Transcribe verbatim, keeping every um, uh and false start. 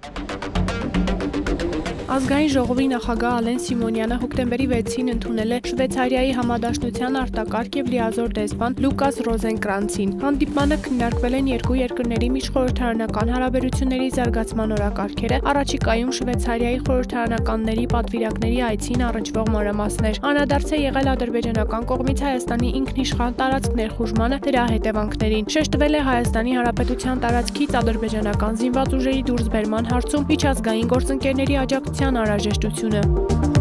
Ազգային ժողովի նախագահ Ալեն Սիմոնյանը հոկտեմբերի վեցին ընդունել է Շվեյցարիայի համադաշնության արտակարգ և լիազոր դեսպան Լուկաս Ռոզենկրանցին։ Հանդիպմանը քննարկվել են երկու երկրների միջխորհրդարանական հարաբերությունների զարգացման օրակարգերը, առաջիկայում Շվեյցարիայի խորհրդարանականների պատվիրակների այցին առնչվող մանրամասներ։ Անդրադարձ է եղել ադրբեջանական կողմից Հայաստանի ինքնիշխան տարածք ներխուժմանը, դրա հետևանքներին։ Շեշտվել է Հայաստանի Հանրապետության տարածքից ադրբեջանական զինված ուժերի դուրսբերման հարցում միջազգային գործընկերների աջակցության անհրաժեշտությունը։